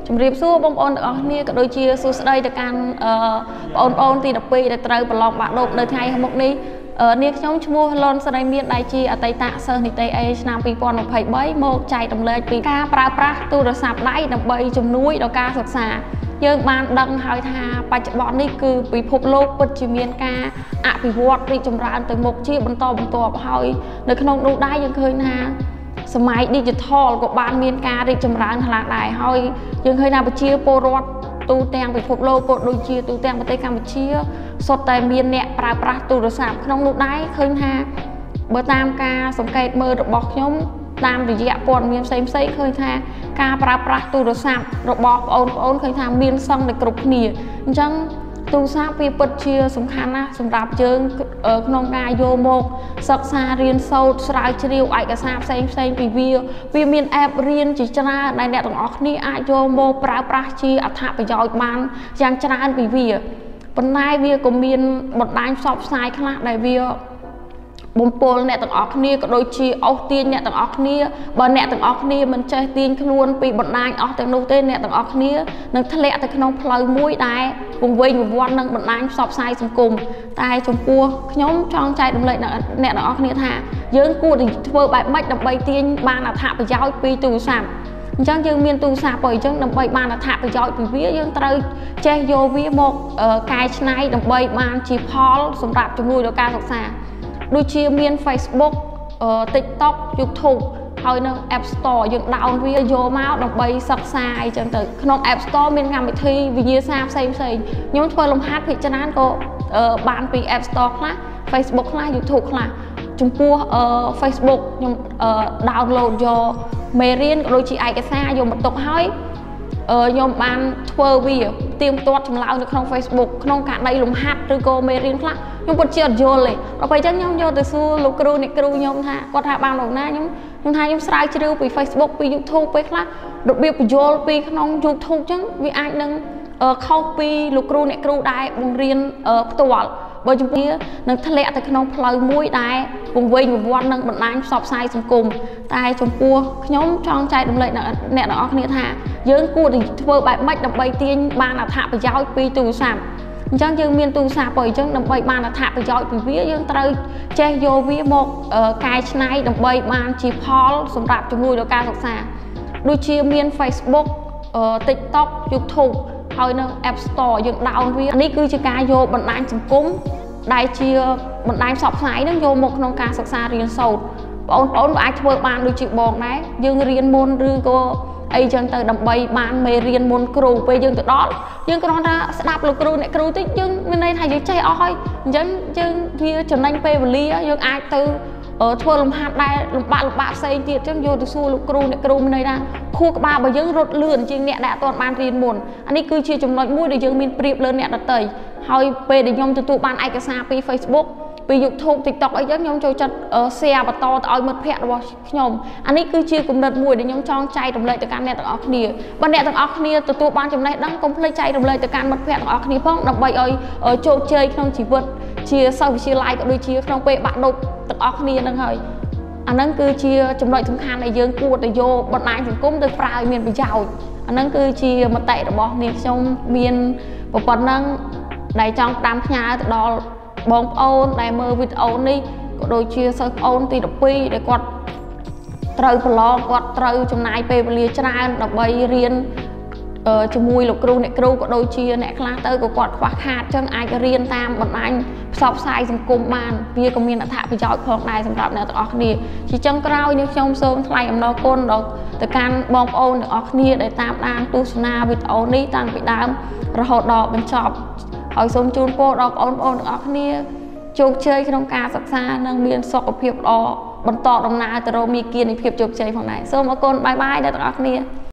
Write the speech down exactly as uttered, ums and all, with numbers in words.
chấm riệp xua bông ôn ở nia cả đôi chia xua đây để can ôn ôn thì đập pi để trời bờ lọc bạn đột nơi thay không một đi nia nhóm mua lon sau đây miền đại chi ở tây tạ sơn thì tây ấy nam pi pon một bảy bảy một chạy đồng lệ pi ca pra pra tu được sạp đáy đập bay chấm núi đào ca sạc xà dương ban đăng hỏi thà bài chợ bọn đi cứ bị phục lô bật chỉ miền ca ạ bị vọt đi chấm ra từ một chi bận to bận to hỏi nơi khung đâu đáy dương khơi naสมัยดิจิทัลกับบ้านเมียนกาได้จำรังหลากหลายห้อยยังเคยนำไปเชียร์โปรดตูแตงไปพบโลกโดยเชียร์ตูแตงไปเตะการไปเชียร์สดแต่เมียนเนี่ยปลาปลาตูรสามขนมลูกได้เคยหาเบอร์ตามกาสังเกตมือบอกย้อมตามระยะปอนเมียนเซ็มเซ็เคยหากาปลาปลาตูรสามบอกโอนโอนเคยทำเมียนซังในกรุบเหนียจังตูซาปีปัดเชียร์สำคัญนะสำหรับเจิงขนมกายโยโมกศึกษาเรียนโซดสายเชียวไอกระซาบเซ็งเซ็งปีวิววิมีนแอบเรียนจิจนาในแนวต่างออกนี่อาโยโมปราปราชีอัฐประโยชน์มันยังชนะปีวิวปนายวิวก็มีนบทได้สอบสายขนาดใดวิวบนโพลเนี่ยต่างออกนี่ก็โดยชีเอาตีนเนี่ยต่างออกนี่บนเนี่ยต่างออกนี่มันใจตีนขลุ่นปีบนได้ออกแต่โน้ตเนี่ยต่างออกนี่นึกทะเลแต่ขนมพลอยมุ้ยได้วงเวียนวันนึงบนได้สอบสายสังคมตายชมพูขนมช่องใจดำเลยเนี่ยต่างออกนี่ท่าเยอะกูถึงเพื่อแบบไม่ดับใบตีนบานอัฐประโยชน์ปีตูสามจังยังมีตูสาปล่อยจังดับใบบานอัฐประโยชน์ปีวิยังเตยเจโยวิโมกกายชนายดับใบบานจีพอลสำหรับจมูกโดยการศึกษาดูเชียร์เมียน Facebook ติ๊กต็อก ยูทูบ ហើយ នៅ App Store យើង down វាយកមកដើម្បីសិក្សាអីចឹងទៅក្នុង App Store មានកម្មវិធីវិញ្ញាសាផ្សេងផ្សេងខ្ញុំធ្វើលំហាត់ភាគច្រើនក៏បានពី App Store ខ្លះ Facebook ខ្លះ YouTube ខ្លះចំពោះ Facebook ខ្ញុំ download យកមេរៀនក៏ដូចជាឯកសារយកមកទុកហើយខ្ញុំបានធ្វើវាទៀងទាត់ចម្លើយនៅក្នុង Facebook ក្នុងការដៃលំហាត់ឬក៏មេរៀនខ្លះខ្ញុំពិតជាអត់យល់ទេដល់ពេលអញ្ចឹងខ្ញុំយកទៅសួរលោកគ្រូអ្នកគ្រូខ្ញុំថាគាត់ថាបានលោកណាខ្ញុំខ្ញុំថាខ្ញុំស្រាវជ្រាវពី Facebook ពី YouTube ពេលខ្លះរបៀបបញ្យល់ពីក្នុង YouTube អញ្ចឹងវាអាចនឹងខុសពីលោកគ្រូអ្នកគ្រូដែរបង្រៀនផ្ទាល់បើចំពោះនឹងធ្លាក់ទៅក្នុងផ្លូវមួយដែរវង្វេងវង្វាន់នឹងបណ្ដាញផ្សព្វផ្សាយសង្គមតែចំពោះខ្ញុំចង់ចែករំលែកអ្នកទាំងអស់គ្នាថាយើងគួរតែធ្វើបែបម៉េចដើម្បីទាញបានអត្ថប្រយោជន៍ពីទូរស័ព្ទអញ្ចឹងយើងមានទូរស័ព្ទបើអញ្ចឹងដើម្បីបានអត្ថប្រយោជន៍ពីវាយើងត្រូវចេះយកវាមកកែច្នៃដើម្បីបានជាផលសម្រាប់ជំនួយដល់ការសិក្សាដូចជាមាន Facebook TikTok YouTube ហើយនៅ App Store យើង down វានេះគឺជាការយកបណ្ដាញសង្គមដែលជាបណ្ដាញផ្សព្វផ្សាយនឹងយកមកក្នុងការសិក្សារៀនសូត្របងប្អូនអាចធ្វើបានដូចជាបងដែរយើងរៀនមុនឬក៏អីចឹងទៅដើម្បីបានមេរៀនមុនគ្រូពេលយើងទៅដល់យើងគ្រាន់តែស្ដាប់លោកគ្រូអ្នកគ្រូតិចយើងមានន័យថាយើងចេះអស់ហើយអញ្ចឹងយើងវាចំណេញពេលវេលាយើងអាចទៅធ្វើលំហាត់ដែរលំបាកលំបាកផ្សេងទៀតអញ្ចឹងយកទៅសួរលោកគ្រូអ្នកគ្រូមានន័យថាខួរក្បាលរបស់យើងរត់លឿនជាងអ្នកដែលអត់ទាន់បានរៀនមុនអានេះគឺជាចំណុចមួយដែលយើងមានប្រៀបលើអ្នកដទៃហើយពេលដែលខ្ញុំទទួលបានឯកសារពី Facebook ពី YouTube TikTok អីចឹងខ្ញុំចូលចិត្ត share បន្តទៅឲ្យមិត្តភ័ក្តិរបស់ខ្ញុំអានេះគឺជាគំនិតមួយដែលខ្ញុំចង់ចែករំលែកទៅកាន់អ្នកទាំងអស់គ្នាបើអ្នកទាំងអស់គ្នាទទួលបានចំណេះដឹងកុំភ្លេចចែករំលែកទៅកាន់មិត្តភ័ក្តិទាំងអស់គ្នាផងដើម្បីឲ្យជោគជ័យក្នុងជីវិតជាសិស្សវិទ្យាល័យក៏ដូចជាក្នុងពេលបាក់ឌុបទាំងអស់គ្នានឹងហើយអាហ្នឹងគឺជាចំណុចសំខាន់ដែលយើងគួរតែយកបណ្ដាញសង្គមទៅប្រើឲ្យមានប្រយោជន៍អាហ្នឹងគឺជាមតិរបស់នាងខ្ញុំមានប៉ុណ្ណឹងដែលចង់ផ្ដាំផ្ញើទៅដល់បងប្អូនដែលមើលវីដេអូនេះក៏ដូចជាសិស្សប្អូនទី12ដែលគាត់ត្រូវប្រឡងគាត់ត្រូវចំណាយពេលវេលាច្រើនដើម្បីរៀនជាមួយលោកគ្រូអ្នកគ្រូក៏ដូចជាអ្នកខ្លះទៅក៏គាត់ខ្វះខាតអញ្ចឹងអាចរៀនតាមបណ្ដាញផ្សព្វផ្សាយសង្គមបានវាក៏មានអត្ថប្រយោជន៍ផងដែរសម្រាប់អ្នកទាំងអស់គ្នាជាចុងក្រោយនេះខ្ញុំសូមថ្លែងអំណរគុណដល់ទៅកាន់បងប្អូនទាំងអស់គ្នាដែលតាមដានទស្សនាវីដេអូនេះតាំងពីដើមរហូតដល់បញ្ចប់ហើយសូមជូនពរដល់បងប្អូនទាំងអស់គ្នាជោគជ័យក្នុងការសិក្សានិងមានសុខភាពល្អបន្តដំណើរទៅរកមាគ៌ានៃភាពជោគជ័យផងដែរសូមអរគុណបាយបាយដល់ទាំងអស់គ្នា